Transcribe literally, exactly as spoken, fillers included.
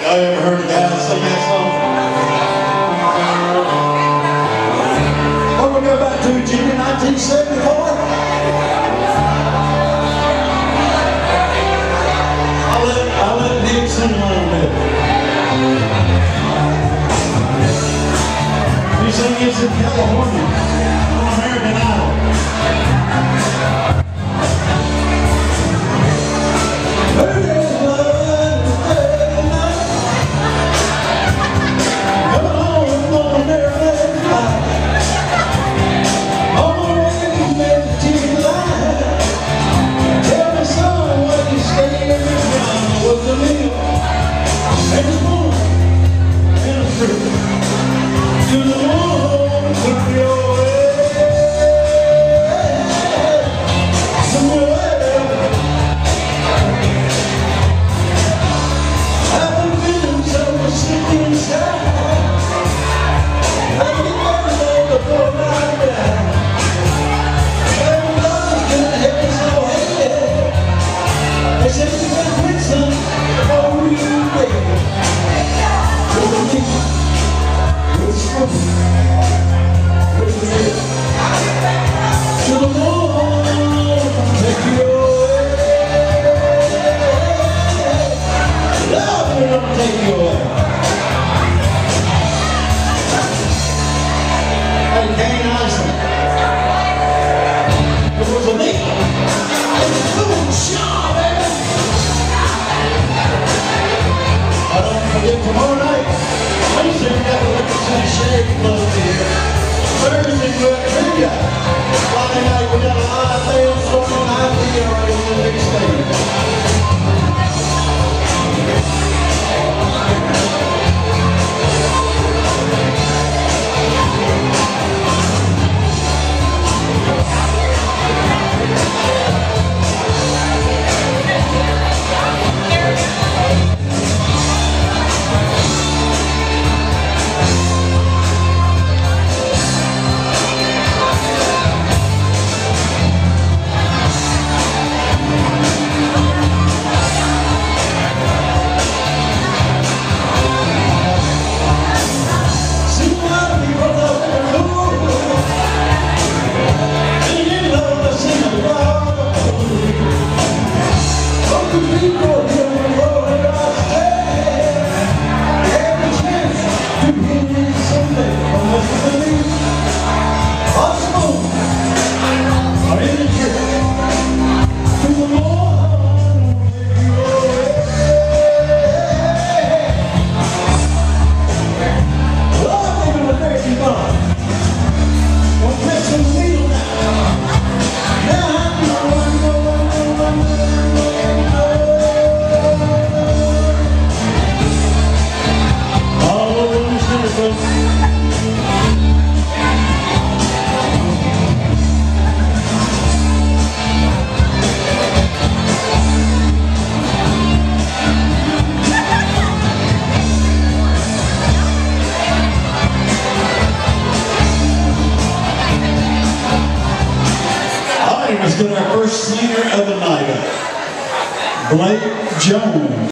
Y'all ever heard a guy sing that song? What we go back to, Jimmy, nineteen seventy-four? I'll let, I'll let Nick sing a little bit. He sang this in California on American Idol. Tomorrow night, Wednesday we got to look at some shade close here. Thursday we got trivia. Friday night we got a live band performing I P right on the big stage. Let's get our first singer of the night, Blake Jones.